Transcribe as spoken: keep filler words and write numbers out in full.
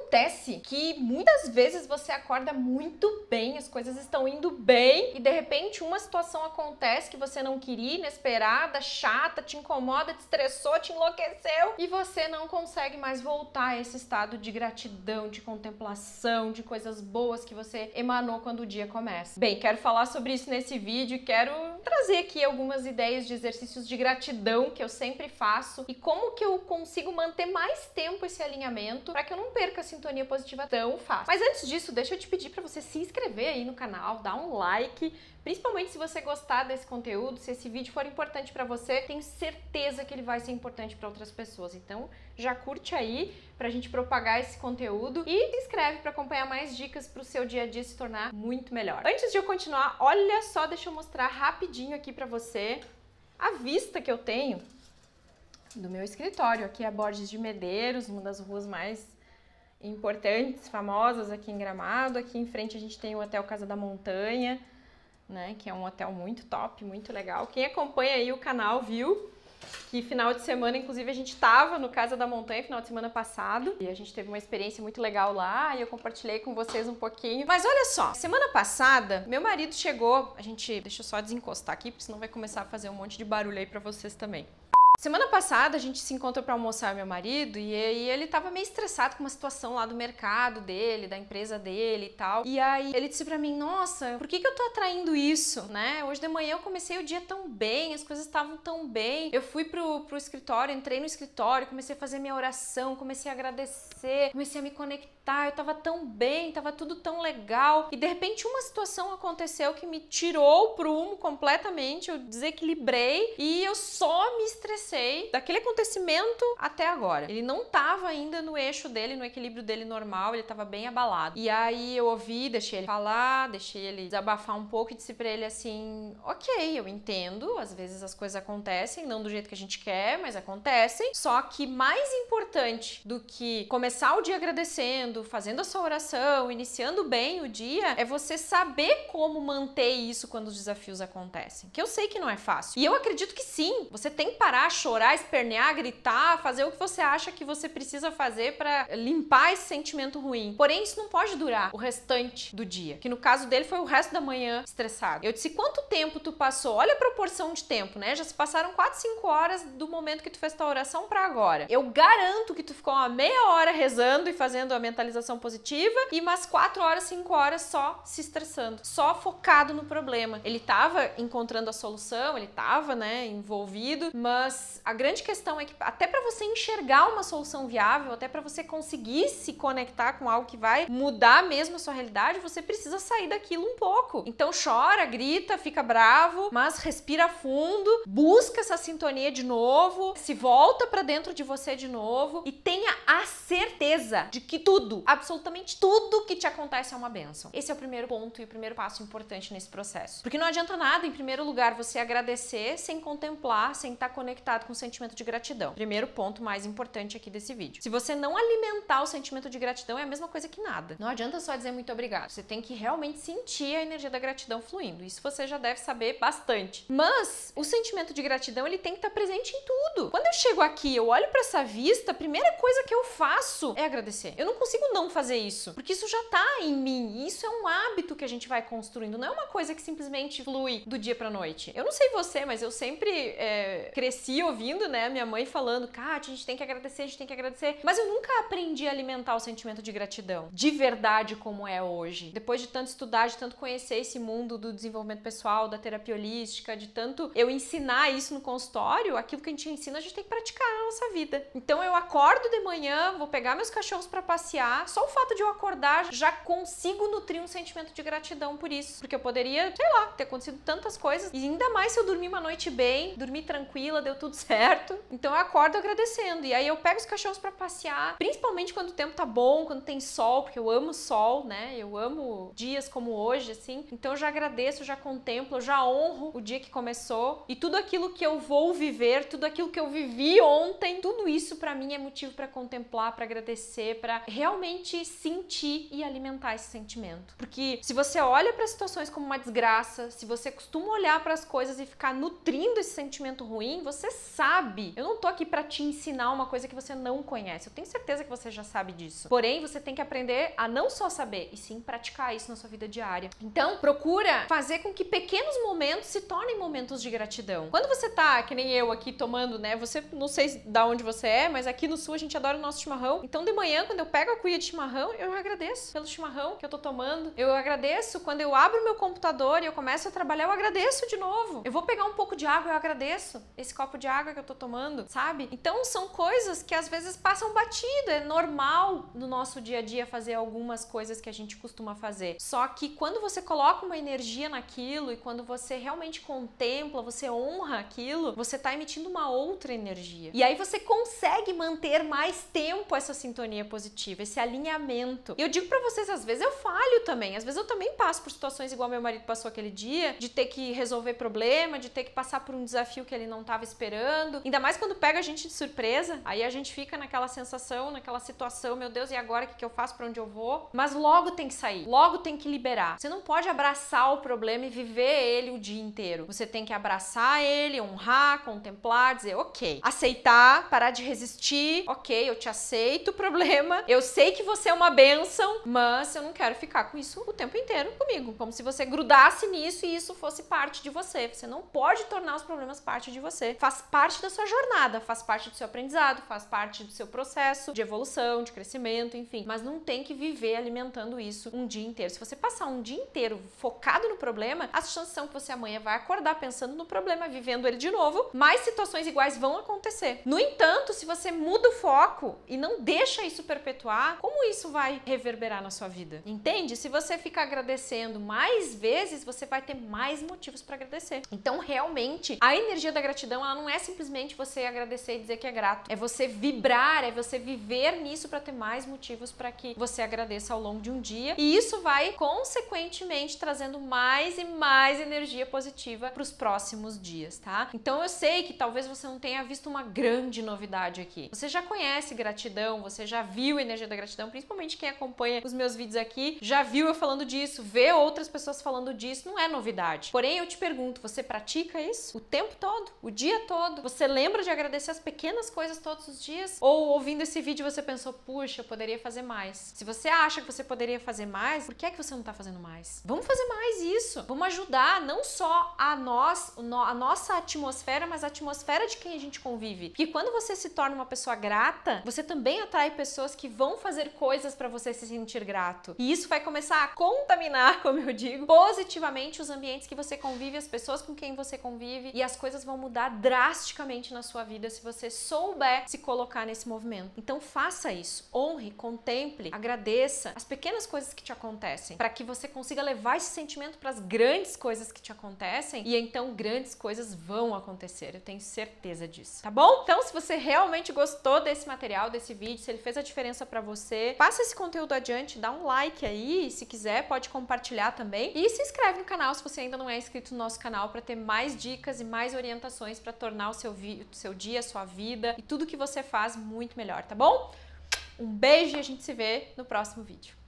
Acontece que muitas vezes você acorda muito bem, as coisas estão indo bem e de repente uma situação acontece que você não queria, inesperada, chata, te incomoda, te estressou, te enlouqueceu e você não consegue mais voltar a esse estado de gratidão, de contemplação, de coisas boas que você emanou quando o dia começa. Bem, quero falar sobre isso nesse vídeo, quero trazer aqui algumas ideias de exercícios de gratidão que eu sempre faço e como que eu consigo manter mais tempo esse alinhamento para que eu não perca a sintonia positiva tão fácil. Mas antes disso, deixa eu te pedir para você se inscrever aí no canal, dar um like, principalmente se você gostar desse conteúdo, se esse vídeo for importante para você, tenho certeza que ele vai ser importante para outras pessoas. Então, já curte aí pra gente propagar esse conteúdo e se inscreve para acompanhar mais dicas para o seu dia a dia se tornar muito melhor. Antes de eu continuar, olha só, deixa eu mostrar rapidinho aqui para você a vista que eu tenho do meu escritório. Aqui é a Borges de Medeiros, uma das ruas mais importantes, famosas aqui em Gramado. Aqui em frente a gente tem o Hotel Casa da Montanha, né, que é um hotel muito top, muito legal. Quem acompanha aí o canal viu que final de semana, inclusive, a gente estava no Casa da Montanha final de semana passado e a gente teve uma experiência muito legal lá e eu compartilhei com vocês um pouquinho. Mas olha só, semana passada, meu marido chegou, a gente, deixa eu só desencostar aqui, porque senão vai começar a fazer um monte de barulho aí pra vocês também. Semana passada a gente se encontrou para almoçar, meu marido, e aí ele tava meio estressado com uma situação lá do mercado dele, da empresa dele e tal. E aí ele disse pra mim, nossa, por que que eu tô atraindo isso, né? Hoje de manhã eu comecei o dia tão bem, as coisas estavam tão bem. Eu fui pro, pro escritório, entrei no escritório, comecei a fazer minha oração, comecei a agradecer, comecei a me conectar, eu tava tão bem, tava tudo tão legal. E de repente uma situação aconteceu que me tirou o prumo completamente, eu desequilibrei e eu só me estressei daquele acontecimento até agora. Ele não tava ainda no eixo dele, no equilíbrio dele normal, ele tava bem abalado. E aí eu ouvi, deixei ele falar, deixei ele desabafar um pouco e disse pra ele assim, ok, eu entendo, às vezes as coisas acontecem, não do jeito que a gente quer, mas acontecem. Só que mais importante do que começar o dia agradecendo, fazendo a sua oração, iniciando bem o dia, é você saber como manter isso quando os desafios acontecem. Que eu sei que não é fácil. E eu acredito que sim, você tem que parar, chorar, espernear, gritar, fazer o que você acha que você precisa fazer para limpar esse sentimento ruim. Porém, isso não pode durar o restante do dia, que no caso dele foi o resto da manhã estressado. Eu disse, quanto tempo tu passou? Olha a proporção de tempo, né? Já se passaram quatro, cinco horas do momento que tu fez tua oração para agora. Eu garanto que tu ficou uma meia hora rezando e fazendo a mentalização positiva e umas quatro horas, cinco horas só se estressando, só focado no problema. Ele tava encontrando a solução, ele tava, né, envolvido, mas a grande questão é que até para você enxergar uma solução viável, até para você conseguir se conectar com algo que vai mudar mesmo a sua realidade, você precisa sair daquilo um pouco. Então chora, grita, fica bravo, mas respira fundo, busca essa sintonia de novo, se volta para dentro de você de novo e tenha a certeza de que tudo, absolutamente tudo que te acontece é uma bênção. Esse é o primeiro ponto e o primeiro passo importante nesse processo. Porque não adianta nada, em primeiro lugar, você agradecer sem contemplar, sem estar conectado com o sentimento de gratidão. Primeiro ponto mais importante aqui desse vídeo. Se você não alimentar o sentimento de gratidão, é a mesma coisa que nada. Não adianta só dizer muito obrigado. Você tem que realmente sentir a energia da gratidão fluindo. Isso você já deve saber bastante. Mas o sentimento de gratidão, ele tem que estar presente em tudo. Quando eu chego aqui, eu olho para essa vista, a primeira coisa que eu faço é agradecer. Eu não consigo não fazer isso, porque isso já tá em mim. E isso é um hábito que a gente vai construindo. Não é uma coisa que simplesmente flui do dia pra noite. Eu não sei você, mas eu sempre é, cresci ouvindo, né, minha mãe falando, Kátia, a gente tem que agradecer, a gente tem que agradecer. Mas eu nunca aprendi a alimentar o sentimento de gratidão, de verdade como é hoje. Depois de tanto estudar, de tanto conhecer esse mundo do desenvolvimento pessoal, da terapia holística, de tanto eu ensinar isso no consultório, aquilo que a gente ensina, a gente tem que praticar na nossa vida. Então eu acordo de manhã, vou pegar meus cachorros pra passear, só o fato de eu acordar, já consigo nutrir um sentimento de gratidão por isso. Porque eu poderia, sei lá, ter acontecido tantas coisas, e ainda mais se eu dormir uma noite bem, dormir tranquila, deu tudo certo. Então eu acordo agradecendo. E aí eu pego os cachorros pra passear, principalmente quando o tempo tá bom, quando tem sol, porque eu amo sol, né? Eu amo dias como hoje, assim. Então eu já agradeço, já contemplo, eu já honro o dia que começou. E tudo aquilo que eu vou viver, tudo aquilo que eu vivi ontem, tudo isso pra mim é motivo pra contemplar, pra agradecer agradecer, para realmente sentir e alimentar esse sentimento. Porque se você olha para as situações como uma desgraça, se você costuma olhar para as coisas e ficar nutrindo esse sentimento ruim, você sabe. Eu não tô aqui para te ensinar uma coisa que você não conhece. Eu tenho certeza que você já sabe disso. Porém, você tem que aprender a não só saber, e sim praticar isso na sua vida diária. Então, procura fazer com que pequenos momentos se tornem momentos de gratidão. Quando você tá, que nem eu aqui tomando, né? Você, não sei da onde você é, mas aqui no sul a gente adora o nosso chimarrão. Então, de manhã, quando eu pego a cuia de chimarrão, eu agradeço pelo chimarrão que eu tô tomando. Eu agradeço quando eu abro meu computador e eu começo a trabalhar, eu agradeço de novo. Eu vou pegar um pouco de água, eu agradeço esse copo de água que eu tô tomando, sabe? Então, são coisas que às vezes passam batido. É normal no nosso dia a dia fazer algumas coisas que a gente costuma fazer. Só que quando você coloca uma energia naquilo e quando você realmente contempla, você honra aquilo, você tá emitindo uma outra energia. E aí você consegue manter mais tempo essa sintonia positiva, esse alinhamento. E eu digo pra vocês, às vezes eu falho também. Às vezes eu também passo por situações igual meu marido passou aquele dia, de ter que resolver problema, de ter que passar por um desafio que ele não tava esperando. Ainda mais quando pega a gente de surpresa, aí a gente fica naquela sensação, naquela situação, meu Deus, e agora o que, que eu faço, pra onde eu vou? Mas logo tem que sair, logo tem que liberar. Você não pode abraçar o problema e viver ele o dia inteiro. Você tem que abraçar ele, honrar, contemplar, dizer, ok, aceitar, parar de resistir, ok, eu te aceito o problema, eu sei que você é uma bênção, mas eu não quero ficar com isso o tempo inteiro comigo. Como se você grudasse nisso e isso fosse parte de você. Você não pode tornar os problemas parte de você. Faz parte da sua jornada, faz parte do seu aprendizado, faz parte do seu processo de evolução, de crescimento, enfim. Mas não tem que viver alimentando isso um dia inteiro. Se você passar um dia inteiro focado no problema, as chances são que você amanhã vai acordar pensando no problema, vivendo ele de novo, mais situações iguais vão acontecer. No entanto, se você muda o foco e não deixa isso perpetuar, como isso vai reverberar na sua vida? Entende? Se você ficar agradecendo mais vezes, você vai ter mais motivos para agradecer. Então, realmente, a energia da gratidão, ela não é simplesmente você agradecer e dizer que é grato. É você vibrar, é você viver nisso para ter mais motivos para que você agradeça ao longo de um dia. E isso vai, consequentemente, trazendo mais e mais energia positiva para os próximos dias, tá? Então, eu sei que talvez você não tenha visto uma grande novidade aqui. Você já conhece gratidão, você já viu a energia da gratidão, principalmente quem acompanha os meus vídeos aqui, já viu eu falando disso, vê outras pessoas falando disso, não é novidade. Porém, eu te pergunto, você pratica isso o tempo todo, o dia todo? Você lembra de agradecer as pequenas coisas todos os dias? Ou ouvindo esse vídeo você pensou, puxa, eu poderia fazer mais? Se você acha que você poderia fazer mais, por que é que você não tá fazendo mais? Vamos fazer mais isso. Vamos ajudar não só a nós, a nossa atmosfera, mas a atmosfera de quem a gente convive. Porque quando você se torna uma pessoa grata, você também atrai pessoas que vão fazer coisas para você se sentir grato. E isso vai começar a contaminar, como eu digo, positivamente os ambientes que você convive, as pessoas com quem você convive, e as coisas vão mudar drasticamente na sua vida se você souber se colocar nesse movimento. Então faça isso, honre, contemple, agradeça as pequenas coisas que te acontecem, para que você consiga levar esse sentimento para as grandes coisas que te acontecem, e então grandes coisas vão acontecer, eu tenho certeza disso, tá bom? Então, se você realmente gostou desse material, desse vídeo, se ele fez a diferença para você, passa esse conteúdo adiante, dá um like aí, se quiser pode compartilhar também, e se inscreve no canal se você ainda não é inscrito no nosso canal, para ter mais dicas e mais orientações para tornar o seu, vi- o seu dia, a sua vida e tudo que você faz muito melhor, tá bom? Um beijo e a gente se vê no próximo vídeo.